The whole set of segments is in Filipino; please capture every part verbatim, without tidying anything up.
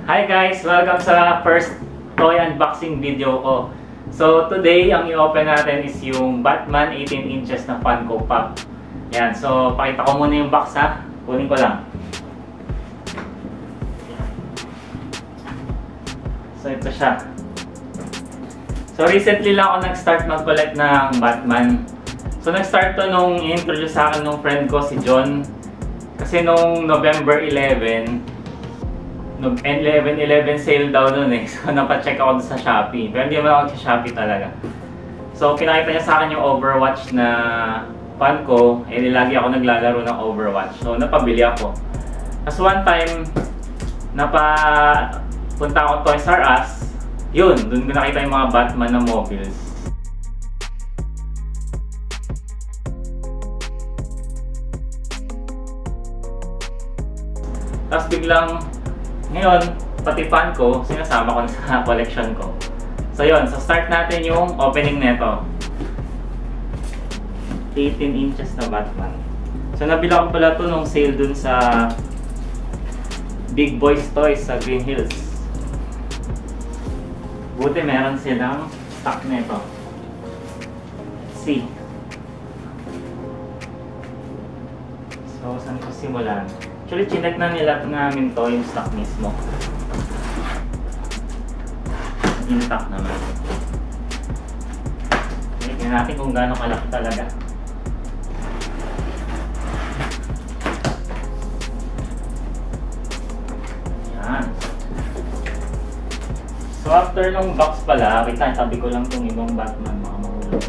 Hi guys! Welcome sa first toy unboxing video ko. So today, ang i-open natin is yung Batman eighteen inches na Funko Pop. Yan, so pakita ko muna yung box ha. Kunin ko lang. So ito siya. So recently lang ako nag-start mag-collect ng Batman. So nag-start to nung i-introduce sa akin nung friend ko si John. Kasi nung November eleven, eleven eleven sale daw nun eh. So napacheck ako sa Shopee. Pero hindi naman ako sa Shopee talaga. So pinakita niya sa akin yung Overwatch na Funko. Eh lagi ako naglalaro ng Overwatch. So napabili ako. As one time, napapunta ako Toys R Us. Yun, dun ko nakita yung mga Batman na mobiles. Tapos biglang, ngayon, pati Funko, sinasama ko na sa collection ko. So yun, so start natin yung opening neto. eighteen inches na Batman. So nabila ko pala to nung sale dun sa Big Boys Toys sa Green Hills. Buti meron silang stock neto. Let's see. So saan ko simulan? Actually, chinek na nila namin to yung stock mismo. Intact naman. Tingnan natin kung gaano kalaki talaga. Yan. So after nung box pala, kita tabi ko lang itong ibang Batman mga mahulog.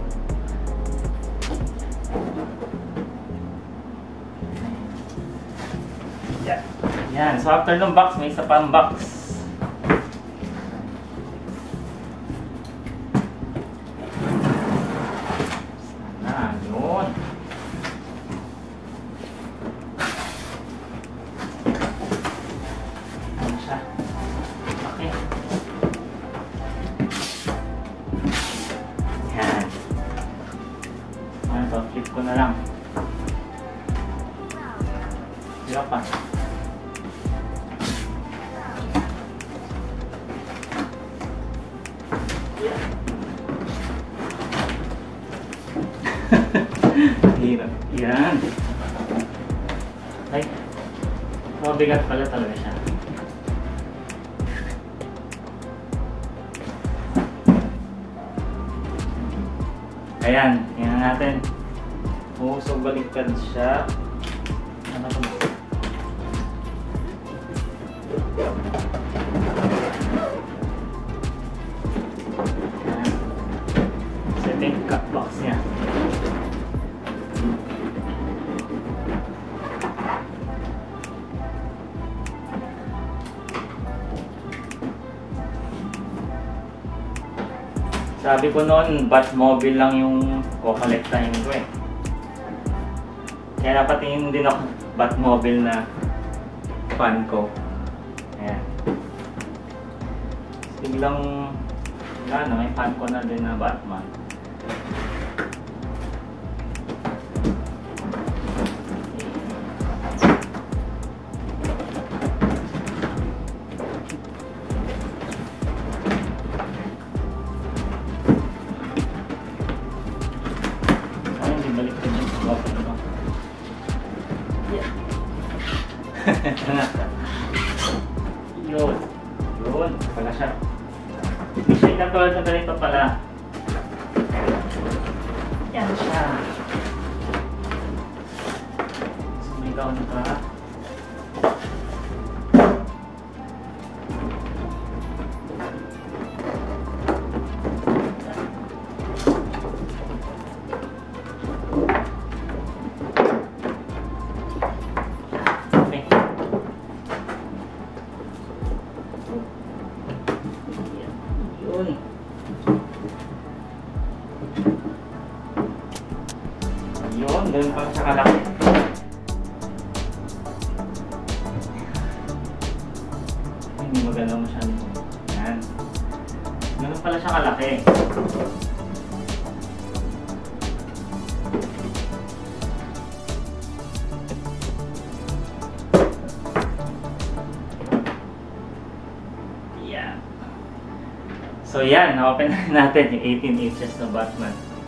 Yan. Yan. So after nung box, may isa pang box. Sana, yun. Ano siya? Okay. Yan. Ano to? Flip ko na lang. Hirap pa. Hirap. Yan. Ay. Mabigat pala talaga siya. Ayan. Tingnan natin. Oh, so baliktad siya. Ano ito? So ito yung cut box niya. Sabi ko noon, Batmobile lang yung kukolektahin ko eh. Kaya napatingin din ako Batmobile na Funko. Ayan. Biglang, wala na, may Funko na din na Batman. Yun. Yun. Pala siya. Hindi siya katulad na ganito pala. Yan siya. Sumigaw na ka. Yun, ganun pala siya kalaki. Hindi maganda masyado. Yan. Ganun pala siya kalaki. So yan, na-open na natin yung eighteen inches na Batman.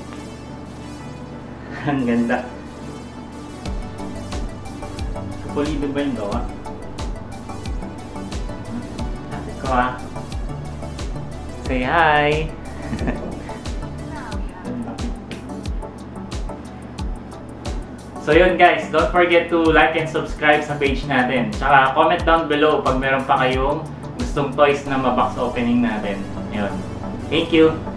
Ang ganda. Pulido ba yung gawa? Ate ko ha. Say hi! So yun guys, don't forget to like and subscribe sa page natin. Tsaka comment down below pag meron pa kayong gustong toys na ma-box opening natin. Yun. Thank you!